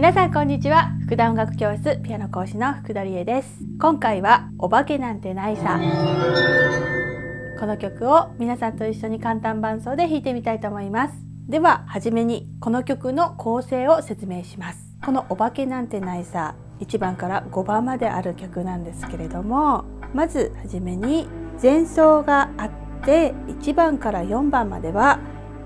皆さんこんにちは。福田音楽教室ピアノ講師の福田理恵です。今回はお化けなんてないさ、この曲を皆さんと一緒に簡単伴奏で弾いてみたいと思います。でははじめにこの曲の構成を説明します。このお化けなんてないさ、1番から5番まである曲なんですけれども、まずはじめに前奏があって、1番から4番までは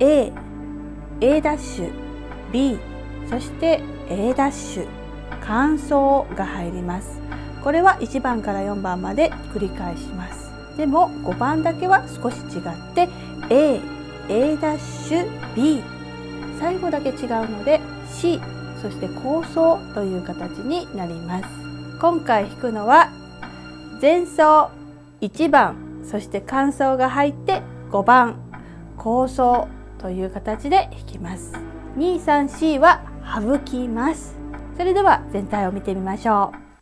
A ダッシュ B、 そして A ダッシュ間奏が入ります。これは1番から4番まで繰り返します。でも5番だけは少し違って A ダッシュ B、 最後だけ違うので C、 そして後奏という形になります。今回弾くのは前奏1番、そして間奏が入って5番後奏という形で弾きます。2、3、4は省きます。それでは全体を見てみましょう。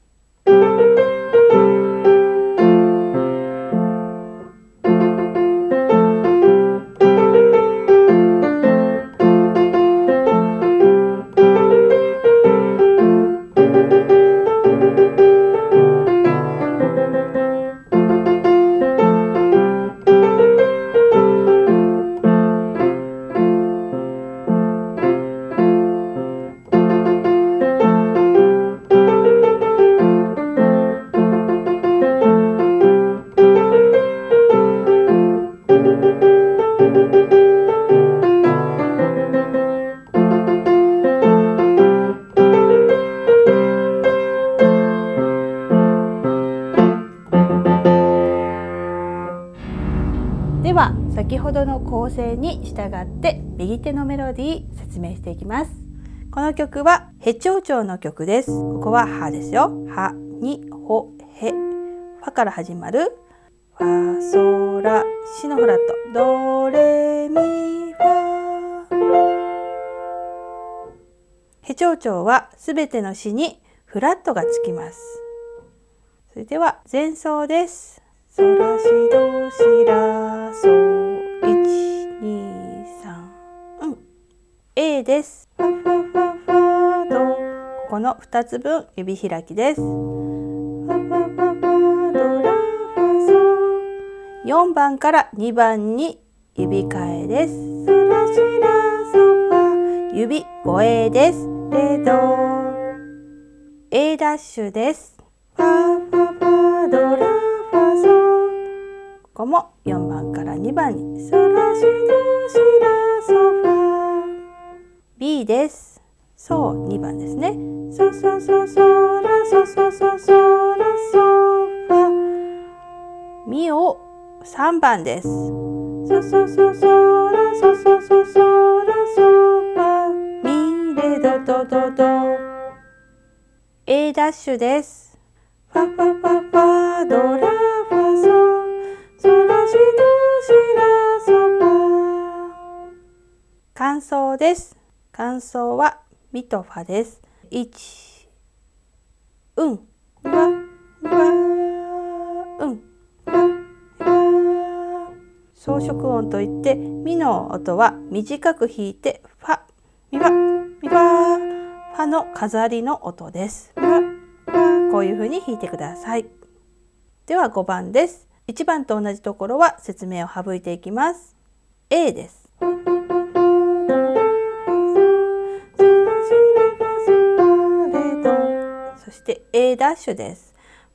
では先ほどの構成に従って右手のメロディー説明していきます。この曲はヘ長調の曲です。ここはハですよ。ハにホヘ、ファから始まるファソラシのフラット、ドレミファ。ヘ長調はすべてのシにフラットがつきます。それでは前奏です。ソラシドシラソ1、2、3、A です。ファファファファド、ここの2つ分指開きです。ファファファファドラファソ。4番から2番に指替えです。ソラシラソファ、指5 A です。レド A ダッシュです。ファファファドラファソ。ここも4番から2番にソラシドシラソファ。 B です。ソ2番ですね。ソソソソラソソソソラソファ。ミを3番です。ソソソソラソソソソラソファ。ミレドドドド A ダッシュです。ファファファファドラファソ。ソラシドシラソファ。間奏です。間奏はミとファです。1、ファファ装飾音といってミの音は短く弾いてファミファの飾りの音です。こういうふうに弾いてください。では5番です。1番と同じところは説明を省いていきます。 A です。そして A ダッシュです。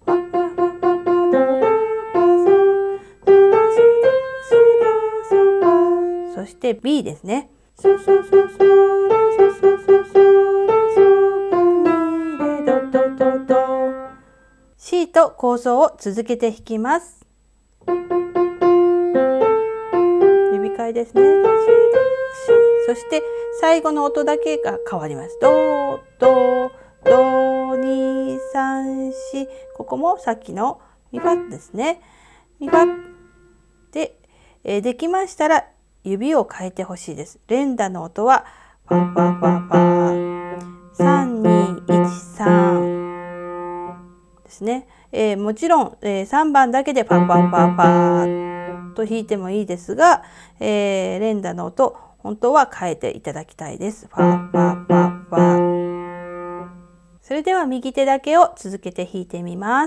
そして B ですね。C と構想を続けて弾きます。指替えですね。そして最後の音だけが変わります。ドドド2、3、4、ここもさっきのミファですね。ミファで、できましたら指を変えてほしいです。連打の音はファファファファ3、2、1、3ですね。もちろん、3番だけでファファファファと弾いてもいいですが、連打の音本当は変えていただきたいです。ファファファファそれでは右手だけを続けて弾いてみます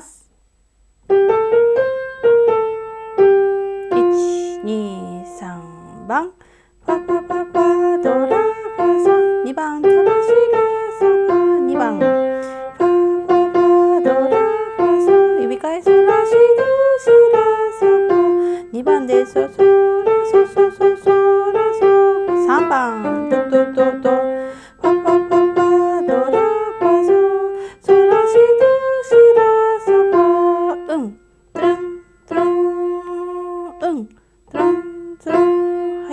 。1、2、3番。ファファファファドラファソ。2番トラシラソファ。2番ファファファドラファソ。指返すラシドシラソファ。2番でソソラソソソソラソ。3番ドドドド。ファファファファドラファソ。ソラシドシラソファ。うんトラントランうんトラントラン。はい。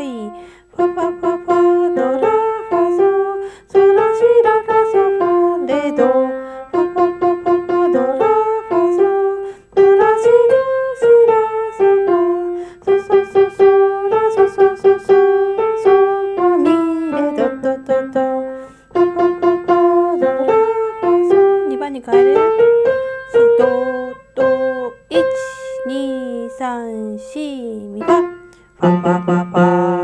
ファファファファドラファソ。ソラシララソファレド。ファファファファファドラファソ。ソラシドシラソファ。ソソソソラソソソソソファミレドドドド。ファファファファドラファソ。2番に変える。ドド1、2、3、4ミファ。ファファファファ。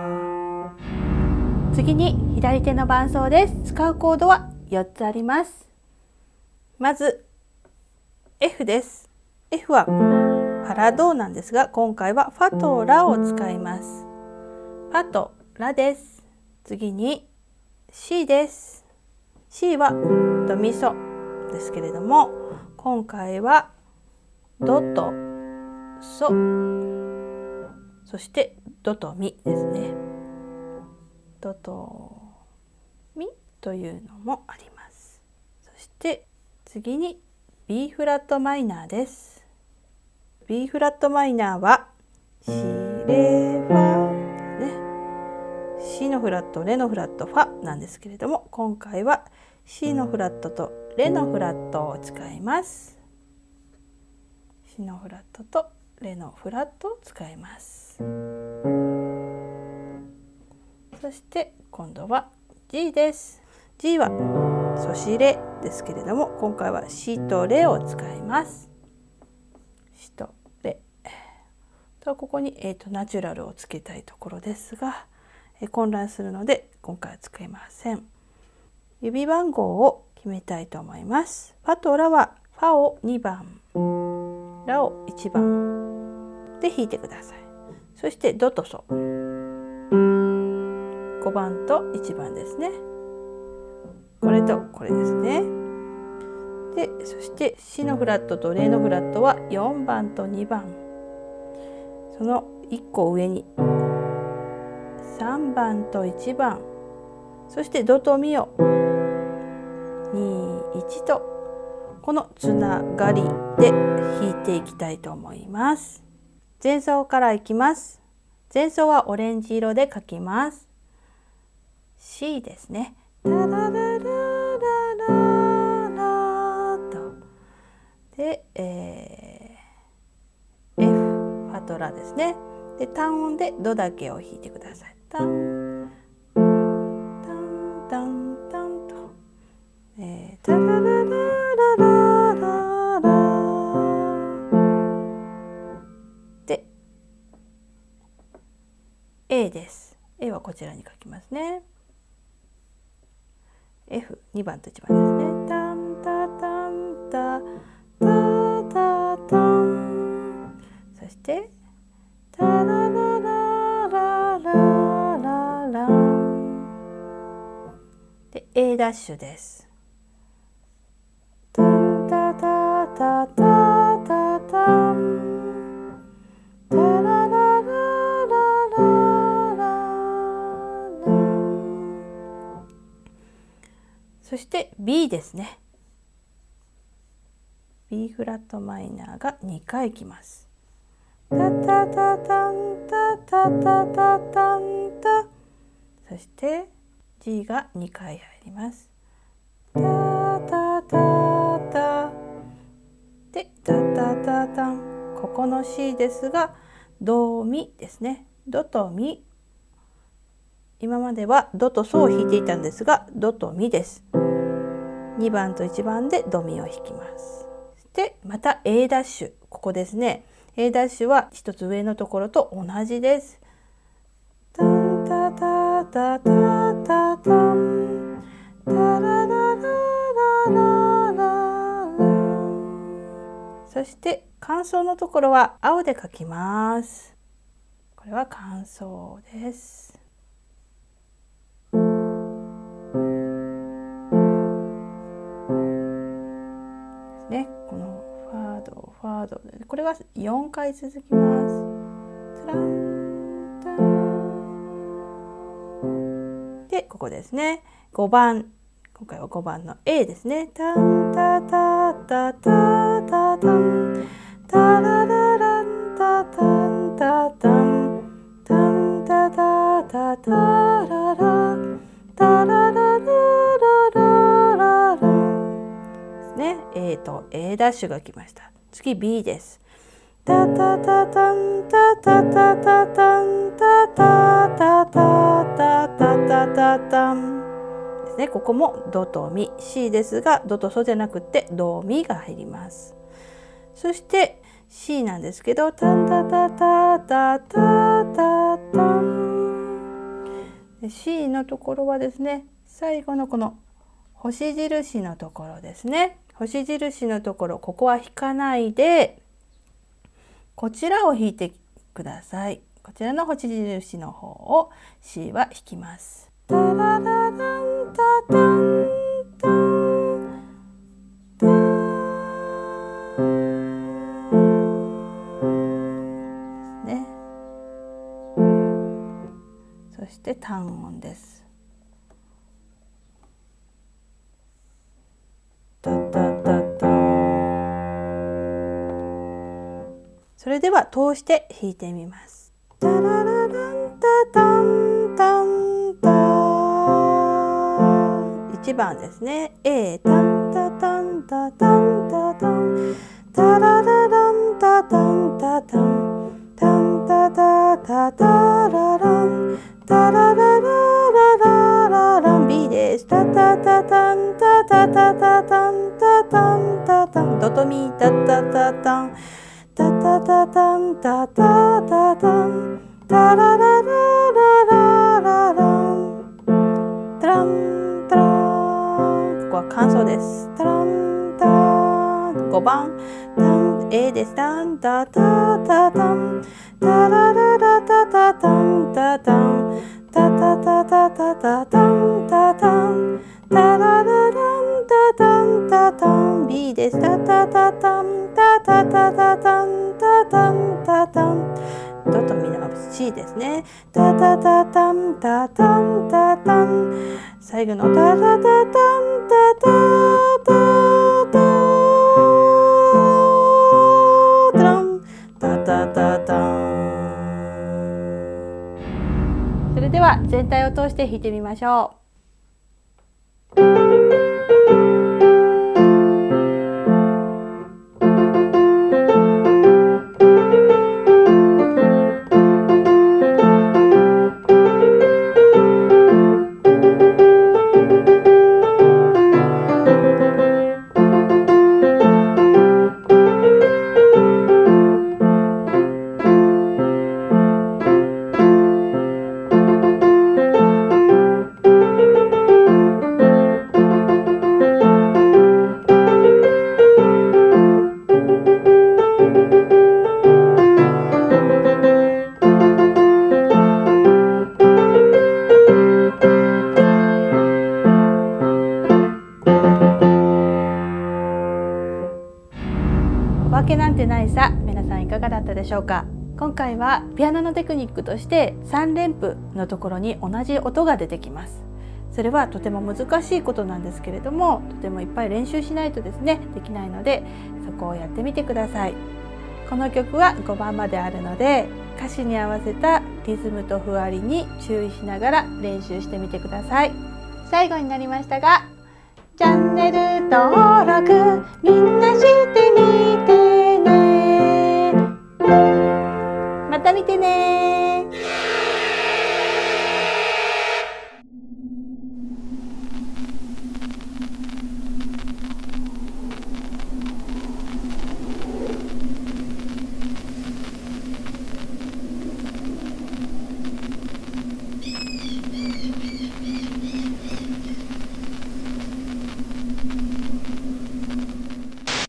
次に左手の伴奏です。使うコードは4つあります。まず F です。F はファラドなんですが、今回はファとラを使います。ファとラです。次に C です。C はドミソですけれども、今回はドとソ、そしてドとミですね。ドとミというのもあります。そして次に B フラットマイナーです。B フラットマイナーはシレファね。C のフラット、レのフラット、ファなんですけれども、今回は C のフラットとレのフラットを使います。C のフラットとレのフラットを使います。そして今度は G です。G はソシレですけれども、今回はシとレを使います。シとレ。とここに、ナチュラルをつけたいところですが、混乱するので今回は使いません。指番号を決めたいと思います。ファとラはファを2番、ラを1番で弾いてください。そしてドとソ。5番と1番ですね。これとこれですね。で、そして C のフラットとレのフラットは4番と2番。その1個上に3番と1番。そしてドとミを2、1とこのつながりで弾いていきたいと思います。前奏からいきます。前奏はオレンジ色で書きます。C ですね。タララララララと。で、F ファとラですね。で、単音でドだけを弾いてください。タンタンタンタンと。タラララララララ。で、A です。A はこちらに書きますね。F2 番と1番ですね。タンタタンタタタタン。そしてタラララララララン。で A ダッシュです。タンタタタタタタン。タラララララララン。そして B ですね。B フラットマイナーが2回きます。タタタタンタタタタタンタ。そして G が2回入ります。タタタタ。でタタタタン。ここの C ですがドミですね。ドとミ。今まではドとソを弾いていたんですが、ドとミです。2番と1番でドミを弾きます。そしてまた A ダッシュ、ここですね。A ダッシュは一つ上のところと同じです。タンタタタタタタンタラララララそして間奏のところは青で書きます。これは間奏です。ね、このファードファード、これが4回続きます。タランタンでここですね。5番、今回は5番の A ですね。タンタタタタタタンタララランタタンタタンタンタタタタララタララララララですね。A と A ダッシュが来ました。次 B です。タタタタンタタタタタンタタタタタタタタタンですね。ここもドとミ C ですが、ドとソじゃなくてドミが入ります。そして C なんですけど、タンタタタタタタタン C のところはですね、最後のこの星印のところですね。星印のところ、ここは弾かないでこちらを弾いてください。こちらの星印の方を C は弾きます。タララランタタンタンタンですね。そして単音です。タタタタン。それでは通して弾いてみます。タララランタタンタンタ1番ですね。A タンタタンタタンタタンタララランタタンタタンタンタタタタラランタララララララン B です。タタタタンタタタタタンタタンタタンドとミタタタタンタタタタンタタタタンタララララララランタランタラン、ここは間奏です。タランタン5番タン A です。タンタタタタンタラララタタタンタタンタタタタタタタンタタンタララランタタンタタン B です。タタタタンタタタタタンタタンタタンドとミの C ですね。タタタタンタタンタタン最後のタタタタンタタタタタンタタタタン。それでは全体を通して弾いてみましょう。お化けなんてないさ、皆さんいかがだったでしょうか。今回はピアノのテクニックとして3連符のところに同じ音が出てきます。それはとても難しいことなんですけれども、とてもいっぱい練習しないとですねできないので、そこをやってみてください。この曲は5番まであるので、歌詞に合わせたリズムと譜割りに注意しながら練習してみてください。最後になりましたが、チャンネル登録みんなしてみてね。また見てね。